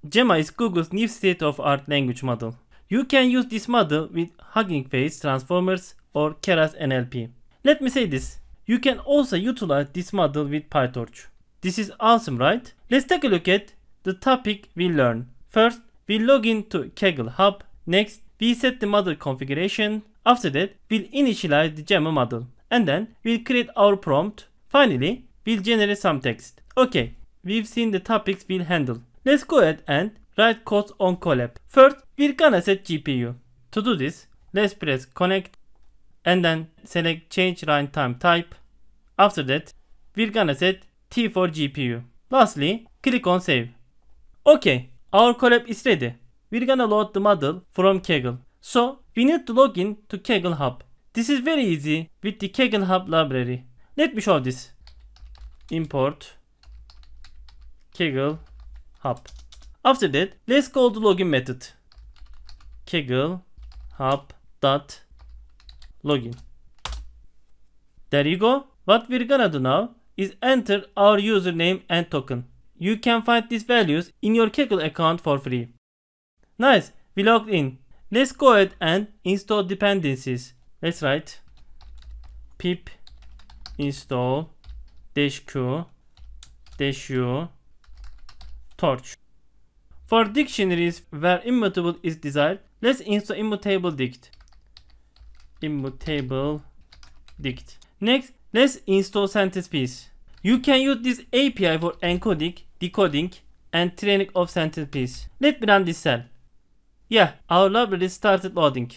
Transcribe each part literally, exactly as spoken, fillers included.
Gemma is Google's new state-of-art language model. You can use this model with Hugging Face Transformers or Keras N L P. Let me say this. You can also utilize this model with PyTorch. This is awesome, right? Let's take a look at the topic we learn. First, we log into Kaggle Hub. Next, we set the model configuration. After that, we'll initialize the Gemma model. And then, we'll create our prompt. Finally, we'll generate some text. Okay, we've seen the topics we'll handle. Let's go ahead and write code on Colab. First, we're gonna set G P U. To do this, let's press connect and then select change runtime type. After that, we're gonna set T for G P U. Lastly, click on save. Okay, our Colab is ready. We're gonna load the model from Kaggle. So, we need to log in to Kaggle Hub. This is very easy with the Kaggle Hub library. Let me show this. Import Kaggle Hub. After that, let's call the login method. Kaggle Hub dot login. There you go. What we're gonna do now is enter our username and token. You can find these values in your Kaggle account for free. Nice, we logged in. Let's go ahead and install dependencies. Let's write pip install dash q dash u torch. For dictionaries where immutable is desired, let's install immutable dict. Immutable dict. Next, let's install sentence piece. You can use this A P I for encoding, decoding, and training of sentence piece. Let me run this cell. Yeah, our library started loading.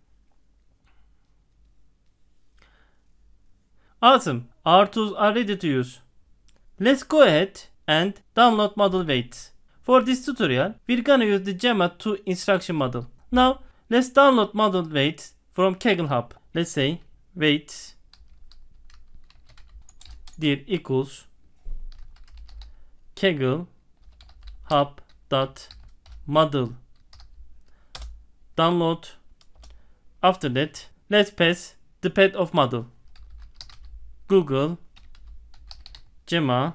Awesome, our tools are ready to use. Let's go ahead and download model weights. For this tutorial, we're gonna use the Gemma two instruction model. Now, let's download model weights from Kaggle Hub. Let's say weights dir equals Kaggle Hub dot model download. After that, let's pass the path of model. Google Gemma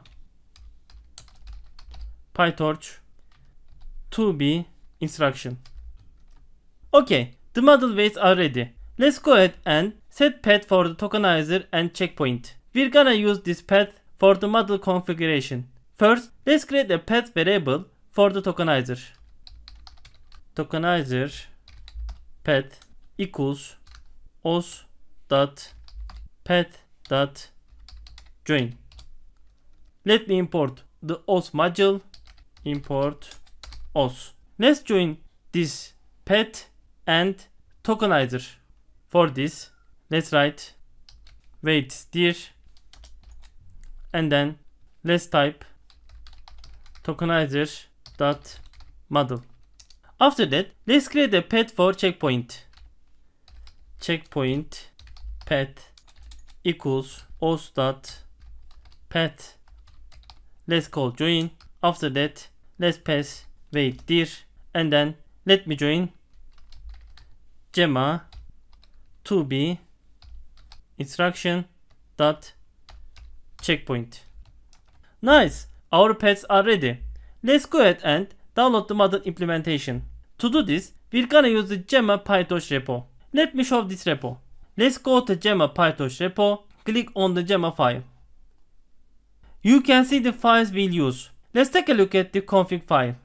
PyTorch two B instruction. Okay, the model weights are ready. Let's go ahead and set path for the tokenizer and checkpoint. We're gonna use this path for the model configuration. First, let's create a path variable for the tokenizer. Tokenizer path equals os dot path dot join. Let me import the os module. Import os. Let's join this path and tokenizer. For this, let's write weights dir and then let's type tokenizer dot model. After that, let's create a path for checkpoint. Checkpoint path equals os dot path. Let's call join. After that, let's pass weight dir and then let me join Gemma two B instruction dot checkpoint. Nice, our paths are ready. Let's go ahead and download the model implementation. To do this, we're gonna use the Gemma PyTorch repo. Let me show this repo. Let's go to Gemma PyTorch repo, click on the Gemma file. You can see the files we'll use. Let's take a look at the config file.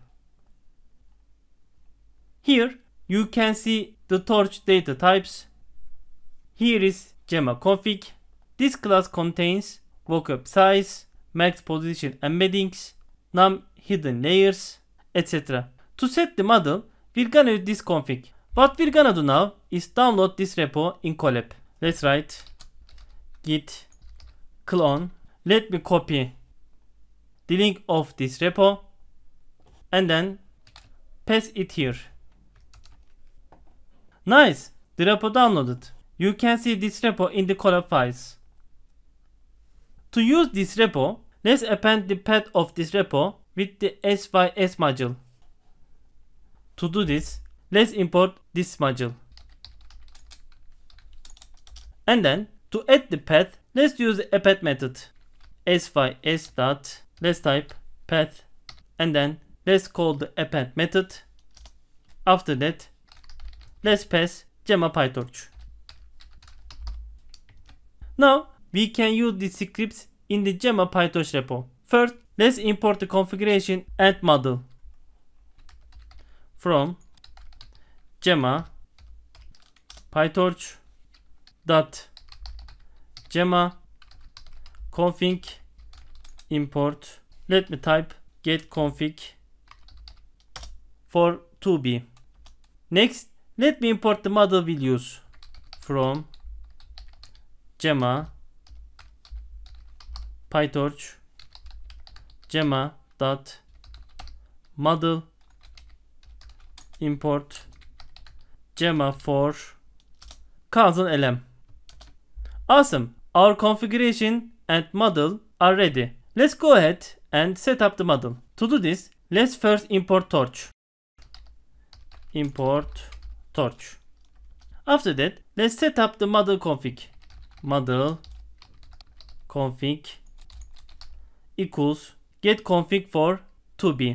Here, you can see the torch data types. Here is Gemma config. This class contains lookup size, max position embeddings, num hidden layers, et cetera. To set the model, we're gonna use this config. What we're gonna do now is download this repo in Colab. Let's write git clone. Let me copy the link of this repo and then paste it here. Nice, the repo downloaded. You can see this repo in the Colab files. To use this repo, let's append the path of this repo with the sys module. To do this, let's import this module. And then, to add the path, let's use the append method. Sys dot, let's type path and then let's call the append method. After that, let's pass Gemma PyTorch. Now we can use these scripts in the Gemma PyTorch repo. First, let's import the configuration and model from Gemma PyTorch dot Gemma config import. Let me type get config for two B. Next, let me import the model we'll use from Gemma PyTorch Gemma dot model import Gemma for Cousin L M. Awesome. Our configuration and model are ready. Let's go ahead and set up the model. To do this, let's first import torch. Import torch. After that, let's set up the model config. Model config equals get config for two B.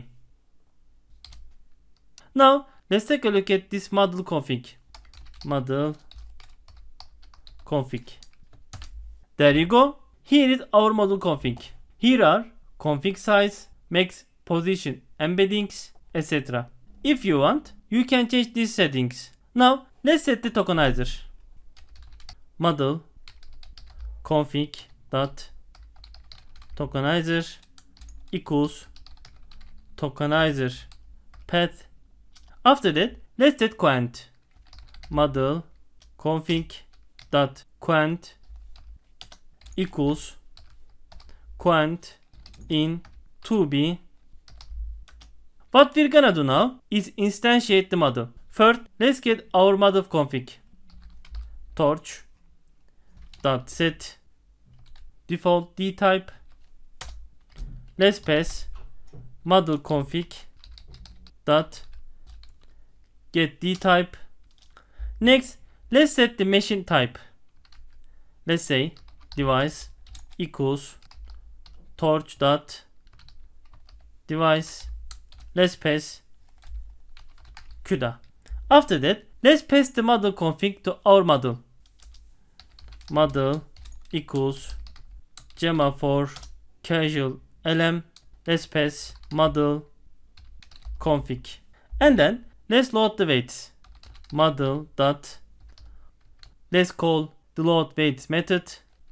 Now let's take a look at this model config. Model config. There you go. Here is our model config. Here are config size, max position, embeddings, et cetera. If you want, you can change these settings. Now let's set the tokenizer. Model config dot tokenizer equals tokenizer path. After that, let's set quant. Model config dot quant equals quant in two B. What we're gonna do now is instantiate the model. First, let's get our model config. Torch dot set default D type. Let's pass model config dot get D type. Next, let's set the machine type. Let's say device equals torch dot device. Let's pass CUDA. After that, let's pass the model config to our model. Model equals Gemma for casual L M. Let's pass model config. And then let's load the weights. Model dot let's call the load weights method.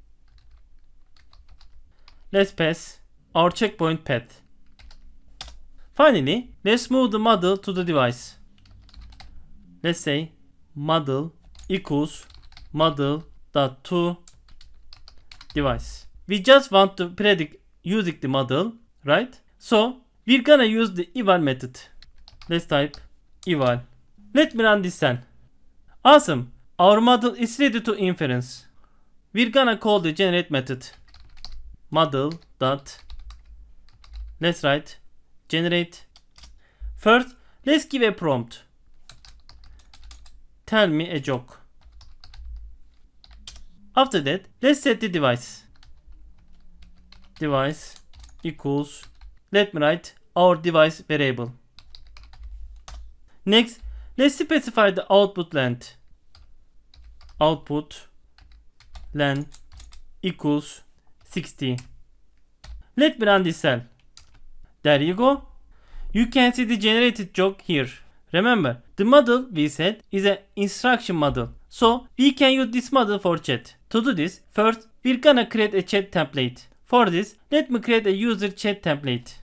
Let's pass our checkpoint path. Finally, let's move the model to the device. Let's say model equals model dot to device. We just want to predict using the model, right? So we're gonna use the eval method. Let's type eval. Let me run this then. Awesome. Our model is ready to inference. We're gonna call the generate method. Model dot let's write generate. First, let's give a prompt. Tell me a joke. After that, let's set the device. Device equals, let me write our device variable. Next, let's specify the output length. Output length equals sixty. Let me run this cell. There you go. You can see the generated joke here. Remember, the model we said is an instruction model. So we can use this model for chat. To do this, first we're gonna create a chat template. For this, let me create a user chat template.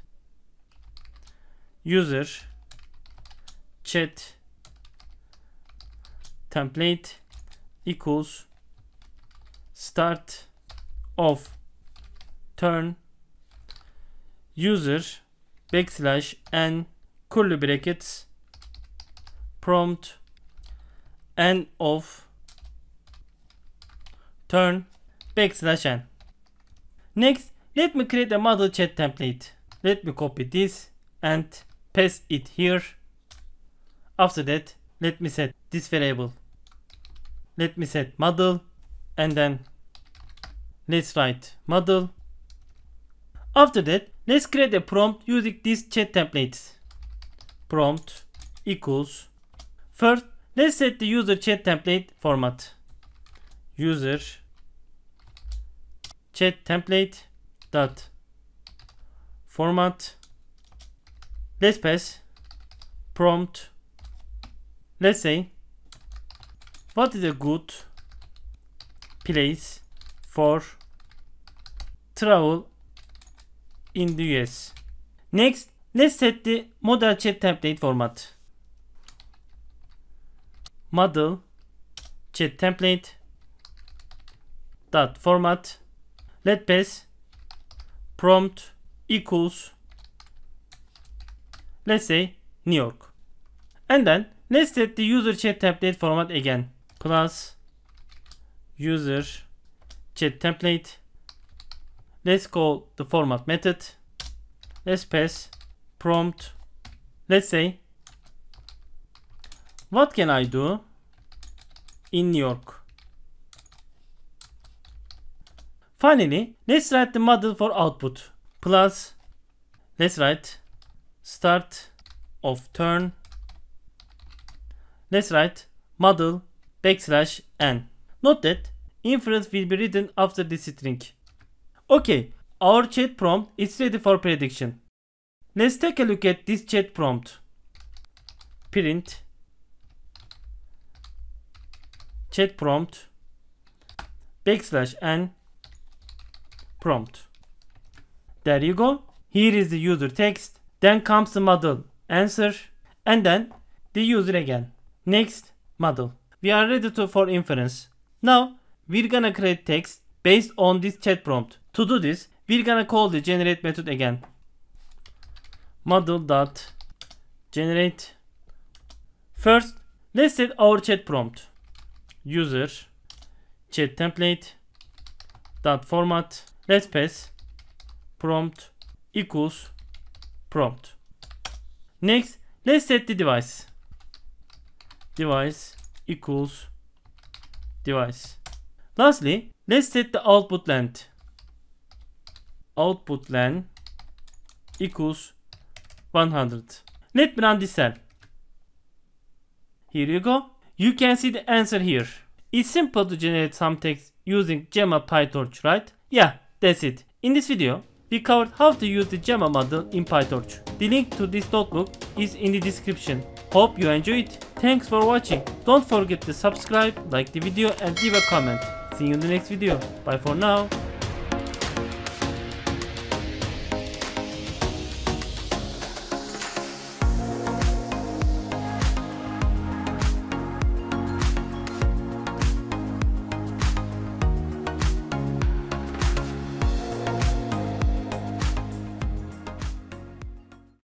User chat template equals start of turn user backslash n curly brackets prompt end of turn backslash n. Next, let me create a model chat template. Let me copy this and paste it here. After that, let me set this variable. Let me set model and then let's write model. After that, let's create a prompt using these chat templates. prompt equals. First, let's set the user chat template format. User chat template dot format. Let's pass prompt. Let's say, what is a good place for travel in the U S? Next, let's set the model chat template format. Model chat template dot format. Let's pass prompt equals, let's say, New York. And then let's set the user chat template format again. Plus user chat template. Let's call the format method. Let's pass prompt. Let's say, what can I do in New York? Finally, let's write the model for output. Plus, let's write start of turn. Let's write model backslash n. Note that inference will be written after this string. Okay, our chat prompt is ready for prediction. Let's take a look at this chat prompt. Print chat prompt backslash n prompt. There you go. Here is the user text. Then comes the model answer, and then the user again. Next, model. We are ready to for inference. Now we're gonna create text based on this chat prompt. To do this, we're gonna call the generate method again. Model dot generate. First, let's set our chat prompt. User chat template dot format. Let's pass prompt equals prompt. Next, let's set the device. Device equals device. Lastly, let's set the output length. Output length equals one hundred. Let me run this cell. Here you go. You can see the answer here. It's simple to generate some text using Gemma PyTorch, right? Yeah, that's it. In this video, we covered how to use the Gemma model in PyTorch. The link to this notebook is in the description. Hope you enjoyed. Thanks for watching. Don't forget to subscribe, like the video and leave a comment. See you in the next video. Bye for now.